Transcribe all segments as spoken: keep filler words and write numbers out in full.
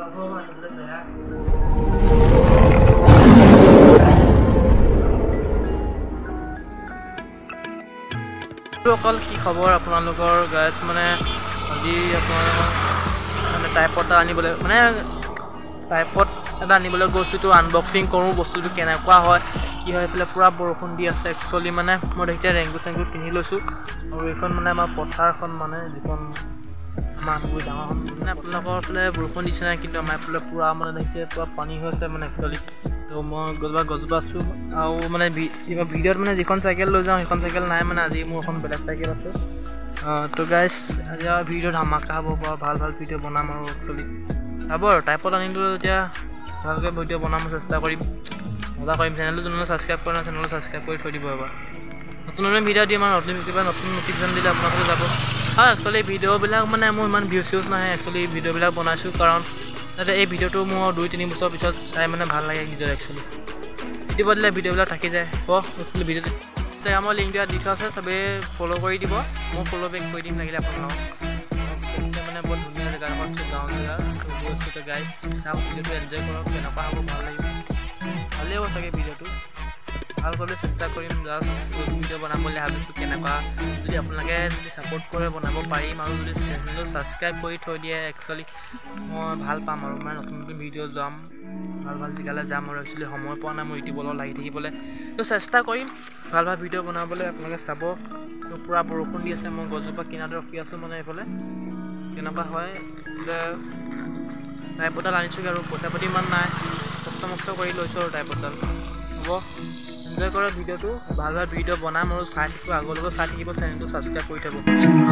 অকল কি খবৰ আপোনালোকৰ গাইজ মানে আজি আপোনালোকৰ মানে টাইপত আনিবলৈ মানে টাইপত এটা আনিবলৈ গৈছোঁ আনবক্সিং কৰোঁ বস্তুটো কেনেকুৱা হয় কি হয় এইফালে পূৰা বৰষুণ দি আছে একচুৱেলি মানে মই দেখিছে ৰেংগু চেংগু পিন্ধি লৈছোঁ আৰু এইখন মানে আমাৰ পথাৰখন মানে যিখন আমাৰ বহুত ডাঙৰখন মানে আপোনালোকৰ ফালে বৰষুণ দিছে নাই কিন্তু আমাৰ এইফালে পূৰা মানে দেখিছে পূৰা পানী হৈ আছে মানে একচুৱেলি তো মই গছজোপা গছজোপা আছোঁ আৰু মানে ভিডিঅ'ত মানে যিখন চাইকেল লৈ যাওঁ সেইখন চাইকেল নাই মানে আজি মোৰ এখন বেলেগ চাইকেল আছে তো গাইজ আজি আৰু ভিডিঅ' ধামাকা হ'ব পৰা ভাল ভাল ভিডিঅ' বনাম আৰু একচুৱেলি চাব আৰু টাইপত আনিলোঁ যেতিয়া ভালকৈ ভিডিঅ' বনাব চেষ্টা কৰিম মজা কৰিম চেনেলটো যোনলৈ ছাবস্ক্ৰাইব কৰা নাই চেনেলটো ছাবস্ক্ৰাইব কৰি থৈ দিব এবাৰ নতুন নতুন ভিডিঅ' দিম আৰু নতুন কিবা নতুন নটিফিকেশ্যন দিলে আপোনালোকে যাব হয় একচুৱেলি ভিডিঅ'বিলাক মানে মোৰ ইমান ভিউজ চিউজ নাহে একচুৱেলি ভিডিঅ'বিলাক বনাইছোঁ কাৰণ যাতে এই ভিডিঅ'টো মোৰ দুই তিনি বছৰ পিছত চাই মানে ভাল লাগে নিজৰ একচুৱেলি দিব দিলে ভিডিঅ'বিলাক থাকি যায় ক একচুৱেলি ভিডিঅ'টো ইনষ্টাগ্ৰামৰ লিংক দিয়া দি থোৱা আছে চবেই ফ'ল' কৰি দিব মই ফ'ল' বেক কৰি দিম লাগিলে আপোনালোকক মানে বহুত ধুনীয়া জেগা এখন গাঁও জেগা গৈছোঁ গাইজ চাওক ভিডিঅ'টো এনজয় কৰক কেনেকুৱা হ'ব ভাল লাগিব ভালেই হ'ব চাগে ভিডিঅ'টো ভাল কৰিবলৈ চেষ্টা কৰিম জাষ্ট ভিডিঅ' বনাবলৈ ভাবিছোঁ কেনেকুৱা যদি আপোনালোকে যদি ছাপোৰ্ট কৰে বনাব পাৰিম আৰু যদি চেনেলটো ছাবস্ক্ৰাইব কৰি থৈ দিয়ে একচুৱেলি মই ভাল পাম আৰু মানে নতুন নতুন ভিডিঅ' যাম ভাল ভাল জেগালৈ যাম আৰু একচুৱেলি সময় পোৱা নাই মই ইউটিউবত লাগি থাকিবলৈ তো চেষ্টা কৰিম ভাল ভাল ভিডিঅ' বনাবলৈ আপোনালোকে চাব তো পূৰা বৰষুণ দি আছে মই গছজোপা কিনাৰতে ৰখি আছোঁ মানে এইফালে কেনেকুৱা হয় যে টাইপডাল আনিছোঁগৈ আৰু পইচা পাতি ইমান নাই কষ্ট মষ্ট কৰি লৈছোঁ আৰু টাইপডাল হ'ব এনজয় কৰক ভিডিঅ'টো ভাল ভাল ভিডিঅ' বনাম আৰু চাই থাকিব আগলৈকে চাই থাকিব চেনেলটো ছাবস্ক্ৰাইব কৰি থ'ব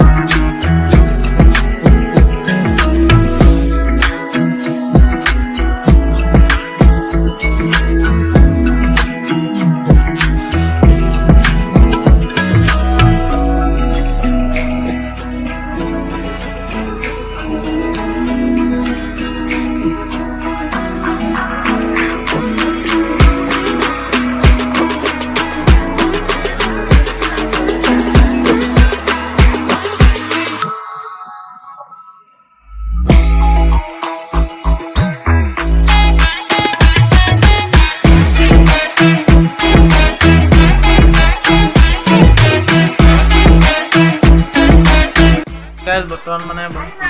বৰ্তমান মানে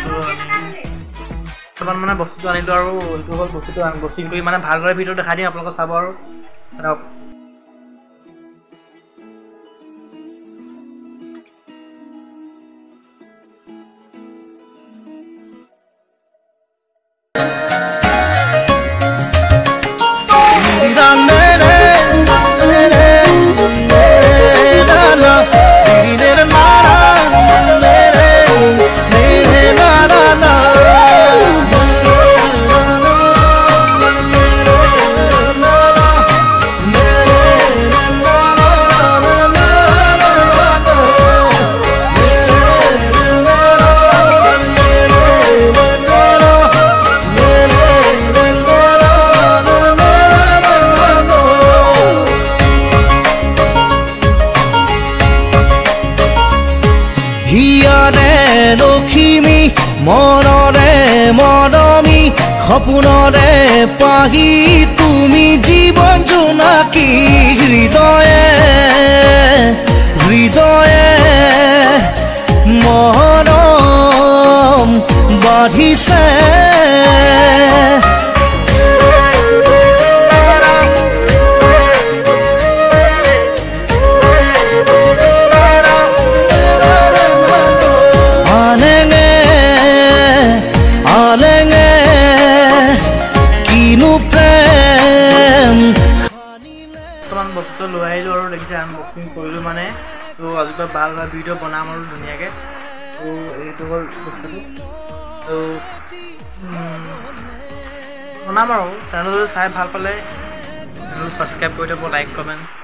বৰ্তমান মানে বস্তুটো আনিলোঁ আৰু এইটো হ'ল বস্তুটো আনবক্সিং কৰি মানে ভালদৰে ভিডিঅ' দেখাই দিম আপোনালোকে চাব আৰু লখিমী মনৰে মৰমী সপোনৰে পাহি তুমি জীৱন জোনাকী হৃদয়ে হৃদয়ে মৰম বাঢ়িছে বস্তুটো লৈ আহিলোঁ আৰু দেখিছে আনবক্সিং কৰিলোঁ মানে তো আজিকালি ভাল ভাল ভিডিঅ' বনাম আৰু ধুনীয়াকৈ তো এইটো হ'ল বস্তুটো তো বনাম আৰু চেনেলটো চাই ভাল পালে চেনেলটো ছাবস্ক্ৰাইব কৰি থ'ব লাইক কমেণ্ট